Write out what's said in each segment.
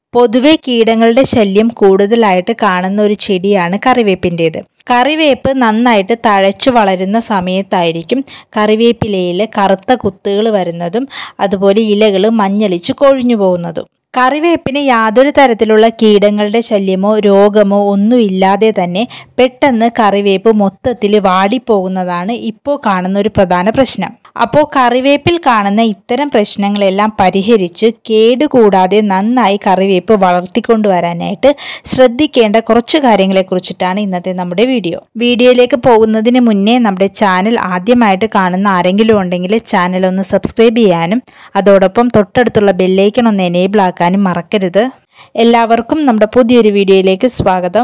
പൊതുവെ കീടങ്ങളുടെ ശല്യം കൂടുതലായിട്ട് കാണുന്ന ഒരു ചെടിയാണ് കറിവേപ്പിൻ്റേത്. കറിവേപ്പ് നന്നായിട്ട് തഴച്ചു വളരുന്ന സമയത്തായിരിക്കും കറിവേപ്പിലയിൽ കറുത്ത കുത്തുകൾ വരുന്നതും അതുപോലെ ഇലകൾ മഞ്ഞളിച്ച് കൊഴിഞ്ഞു പോകുന്നതും. കറിവേപ്പിന് യാതൊരു തരത്തിലുള്ള കീടങ്ങളുടെ ശല്യമോ രോഗമോ ഒന്നുമില്ലാതെ തന്നെ പെട്ടെന്ന് കറിവേപ്പ് മൊത്തത്തിൽ വാടിപ്പോകുന്നതാണ് ഇപ്പോൾ കാണുന്ന ഒരു പ്രധാന പ്രശ്നം. അപ്പോൾ കറിവേപ്പിൽ കാണുന്ന ഇത്തരം പ്രശ്നങ്ങളെല്ലാം പരിഹരിച്ച് കേടുകൂടാതെ നന്നായി കറിവേപ്പ് വളർത്തിക്കൊണ്ടുവരാനായിട്ട് ശ്രദ്ധിക്കേണ്ട കുറച്ച് കാര്യങ്ങളെക്കുറിച്ചിട്ടാണ് ഇന്നത്തെ നമ്മുടെ വീഡിയോയിലേക്ക് പോകുന്നതിന് മുന്നേ നമ്മുടെ ചാനൽ ആദ്യമായിട്ട് കാണുന്ന ആരെങ്കിലും ഉണ്ടെങ്കിൽ ചാനൽ ഒന്ന് സബ്സ്ക്രൈബ് ചെയ്യാനും അതോടൊപ്പം തൊട്ടടുത്തുള്ള ബെല്ലൈക്കൺ ഒന്ന് എനേബിൾ ആക്കാനും മറക്കരുത്. എല്ലാവർക്കും നമ്മുടെ പുതിയൊരു വീഡിയോയിലേക്ക് സ്വാഗതം.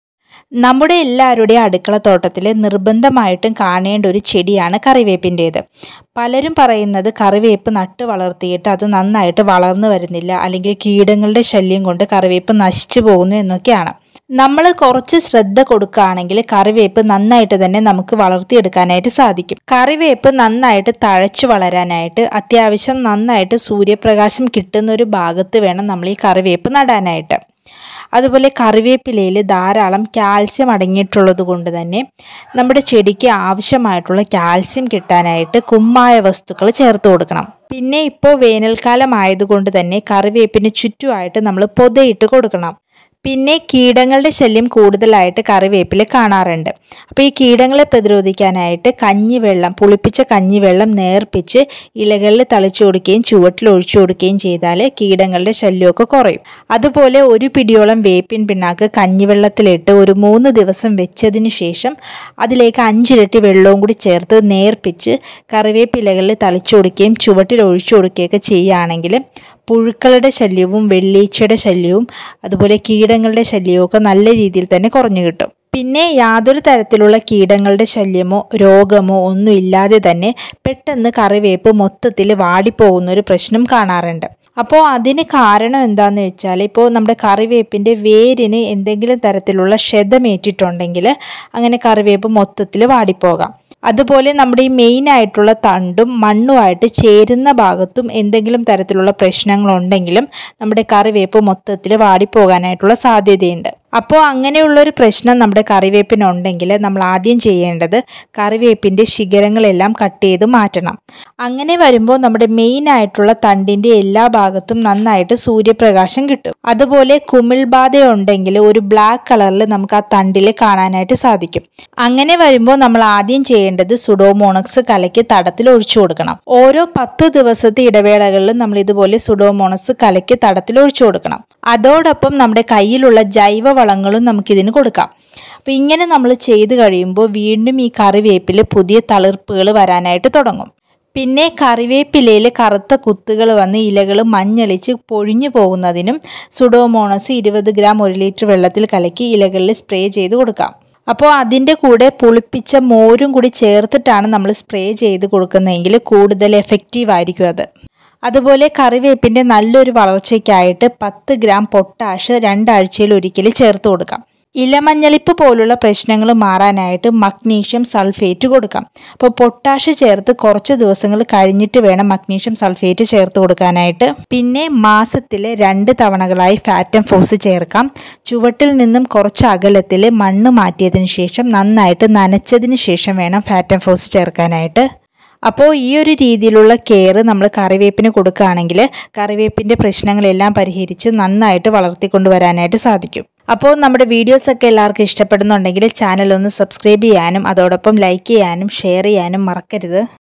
നമ്മുടെ എല്ലാവരുടെയും അടുക്കളത്തോട്ടത്തിൽ നിർബന്ധമായിട്ടും കാണേണ്ട ഒരു ചെടിയാണ് കറിവേപ്പിൻ്റേത്. പലരും പറയുന്നത് കറിവേപ്പ് നട്ട് വളർത്തിയിട്ട് അത് നന്നായിട്ട് വളർന്നു വരുന്നില്ല, അല്ലെങ്കിൽ കീടങ്ങളുടെ ശല്യം കൊണ്ട് കറിവേപ്പ് നശിച്ചു പോകുന്നു എന്നൊക്കെയാണ്. നമ്മൾ കുറച്ച് ശ്രദ്ധ കൊടുക്കുകയാണെങ്കിൽ കറിവേപ്പ് നന്നായിട്ട് തന്നെ നമുക്ക് വളർത്തിയെടുക്കാനായിട്ട് സാധിക്കും. കറിവേപ്പ് നന്നായിട്ട് തഴച്ചു വളരാനായിട്ട് അത്യാവശ്യം നന്നായിട്ട് സൂര്യപ്രകാശം കിട്ടുന്ന ഒരു ഭാഗത്ത് വേണം നമ്മൾ ഈ കറിവേപ്പ് നടാനായിട്ട്. അതുപോലെ കറിവേപ്പിലയിൽ ധാരാളം കാൽസ്യം അടങ്ങിയിട്ടുള്ളത് കൊണ്ട് തന്നെ നമ്മുടെ ചെടിക്ക് ആവശ്യമായിട്ടുള്ള കാൽസ്യം കിട്ടാനായിട്ട് കുമ്മായ വസ്തുക്കൾ ചേർത്ത് കൊടുക്കണം. പിന്നെ ഇപ്പോൾ വേനൽക്കാലം ആയതുകൊണ്ട് തന്നെ കറിവേപ്പിന് ചുറ്റുമായിട്ട് നമ്മൾ പൊതയിട്ട് കൊടുക്കണം. പിന്നെ കീടങ്ങളുടെ ശല്യം കൂടുതലായിട്ട് കറിവേപ്പിൽ കാണാറുണ്ട്. അപ്പോൾ ഈ കീടങ്ങളെ പ്രതിരോധിക്കാനായിട്ട് പുളിപ്പിച്ച കഞ്ഞിവെള്ളം നേർപ്പിച്ച് ഇലകളിൽ തളിച്ചു കൊടുക്കുകയും ചുവട്ടിൽ ഒഴിച്ചു കൊടുക്കുകയും ചെയ്താൽ കീടങ്ങളുടെ ശല്യമൊക്കെ കുറയും. അതുപോലെ ഒരു പിടിയോളം വേപ്പിൻ പിണ്ണാക്ക് കഞ്ഞിവെള്ളത്തിലിട്ട് ഒരു 3 ദിവസം വെച്ചതിന് ശേഷം അതിലേക്ക് 5 ഇരട്ടി വെള്ളവും കൂടി ചേർത്ത് നേർപ്പിച്ച് കറിവേപ്പിലകളിൽ തളിച്ചു കൊടുക്കുകയും ചുവട്ടിൽ ഒഴിച്ചു കൊടുക്കുകയൊക്കെ ചെയ്യുകയാണെങ്കിൽ പുഴുക്കളുടെ ശല്യവും വെള്ളീച്ചയുടെ ശല്യവും അതുപോലെ കീടങ്ങളുടെ ശല്യവും ഒക്കെ നല്ല രീതിയിൽ തന്നെ കുറഞ്ഞു കിട്ടും. പിന്നെ യാതൊരു തരത്തിലുള്ള കീടങ്ങളുടെ ശല്യമോ രോഗമോ ഒന്നും ഇല്ലാതെ തന്നെ പെട്ടെന്ന് കറിവേപ്പ് മൊത്തത്തിൽ വാടിപ്പോകുന്ന ഒരു പ്രശ്നം കാണാറുണ്ട്. അപ്പോൾ അതിന് കാരണം എന്താണെന്ന് വെച്ചാൽ, ഇപ്പോൾ നമ്മുടെ കറിവേപ്പിൻ്റെ വേരിന് എന്തെങ്കിലും തരത്തിലുള്ള ക്ഷതമേറ്റിട്ടുണ്ടെങ്കിൽ അങ്ങനെ കറിവേപ്പ് മൊത്തത്തിൽ വാടിപ്പോകാം. അതുപോലെ നമ്മുടെ ഈ മെയിനായിട്ടുള്ള തണ്ടും മണ്ണുമായിട്ട് ചേരുന്ന ഭാഗത്തും എന്തെങ്കിലും തരത്തിലുള്ള പ്രശ്നങ്ങളുണ്ടെങ്കിലും നമ്മുടെ കറിവേപ്പ് മൊത്തത്തിൽ വാടിപ്പോകാനായിട്ടുള്ള സാധ്യതയുണ്ട്. അപ്പോൾ അങ്ങനെയുള്ളൊരു പ്രശ്നം നമ്മുടെ കറിവേപ്പിനുണ്ടെങ്കിൽ നമ്മൾ ആദ്യം ചെയ്യേണ്ടത് കറിവേപ്പിൻ്റെ ശിഖരങ്ങളെല്ലാം കട്ട് ചെയ്ത് മാറ്റണം. അങ്ങനെ വരുമ്പോൾ നമ്മുടെ മെയിനായിട്ടുള്ള തണ്ടിൻ്റെ എല്ലാ ഭാഗത്തും നന്നായിട്ട് സൂര്യപ്രകാശം കിട്ടും. അതുപോലെ കുമിൾബാധ ഉണ്ടെങ്കിൽ ഒരു ബ്ലാക്ക് കളറിൽ നമുക്ക് ആ തണ്ടിൽ കാണാനായിട്ട് സാധിക്കും. അങ്ങനെ വരുമ്പോൾ നമ്മൾ ആദ്യം ചെയ്യേണ്ടത് സുഡോമോണസ് കലക്കി തടത്തിൽ ഒഴിച്ചു കൊടുക്കണം. ഓരോ 10 ദിവസത്തെ ഇടവേളകളിലും നമ്മൾ ഇതുപോലെ സുഡോമോണസ് കലക്കി തടത്തിൽ ഒഴിച്ചു കൊടുക്കണം. അതോടൊപ്പം നമ്മുടെ കയ്യിലുള്ള ജൈവ വളങ്ങളും നമുക്കിതിന് കൊടുക്കാം. അപ്പോൾ ഇങ്ങനെ നമ്മൾ ചെയ്ത് കഴിയുമ്പോൾ വീണ്ടും ഈ കറിവേപ്പിൽ പുതിയ തളിർപ്പുകൾ വരാനായിട്ട് തുടങ്ങും. പിന്നെ കറിവേപ്പിലയിൽ കറുത്ത കുത്തുകൾ വന്ന് ഇലകൾ മഞ്ഞളിച്ച് പൊഴിഞ്ഞു പോകുന്നതിനും സുഡോമോണസ് 20 ഗ്രാം 1 ലിറ്റർ വെള്ളത്തിൽ കലക്കി ഇലകളിൽ സ്പ്രേ ചെയ്ത് കൊടുക്കാം. അപ്പോൾ അതിൻ്റെ കൂടെ പുളിപ്പിച്ച മോരും കൂടി ചേർത്തിട്ടാണ് നമ്മൾ സ്പ്രേ ചെയ്ത് കൊടുക്കുന്നതെങ്കിൽ കൂടുതൽ എഫക്റ്റീവ് ആയിരിക്കും അത്. അതുപോലെ കറിവേപ്പിൻ്റെ നല്ലൊരു വളർച്ചയ്ക്കായിട്ട് 10 ഗ്രാം പൊട്ടാഷ് 2 ആഴ്ചയിൽ ഒരിക്കൽ ചേർത്ത് കൊടുക്കാം. ഇലമഞ്ഞളിപ്പ് പോലുള്ള പ്രശ്നങ്ങൾ മാറാനായിട്ട് മഗ്നീഷ്യം സൾഫേറ്റ് കൊടുക്കാം. അപ്പോൾ പൊട്ടാഷ് ചേർത്ത് കുറച്ച് ദിവസങ്ങൾ കഴിഞ്ഞിട്ട് വേണം മഗ്നീഷ്യം സൾഫേറ്റ് ചേർത്ത് കൊടുക്കാനായിട്ട്. പിന്നെ മാസത്തിൽ 2 തവണകളായി ഫാറ്റം ഫോസ് ചേർക്കാം. ചുവട്ടിൽ നിന്നും കുറച്ച് അകലത്തിൽ മണ്ണ് മാറ്റിയതിന് ശേഷം നന്നായിട്ട് നനച്ചതിന് ശേഷം വേണം ഫാറ്റം ഫോസ് ചേർക്കാനായിട്ട്. അപ്പോൾ ഈ ഒരു രീതിയിലുള്ള കെയർ നമ്മൾ കറിവേപ്പിന് കൊടുക്കുകയാണെങ്കിൽ കറിവേപ്പിൻ്റെ പ്രശ്നങ്ങളെല്ലാം പരിഹരിച്ച് നന്നായിട്ട് വളർത്തിക്കൊണ്ടുവരാനായിട്ട് സാധിക്കും. അപ്പോൾ നമ്മുടെ വീഡിയോസൊക്കെ എല്ലാവർക്കും ഇഷ്ടപ്പെടുന്നുണ്ടെങ്കിൽ ചാനൽ ഒന്ന് സബ്സ്ക്രൈബ് ചെയ്യാനും അതോടൊപ്പം ലൈക്ക് ചെയ്യാനും ഷെയർ ചെയ്യാനും മറക്കരുത്.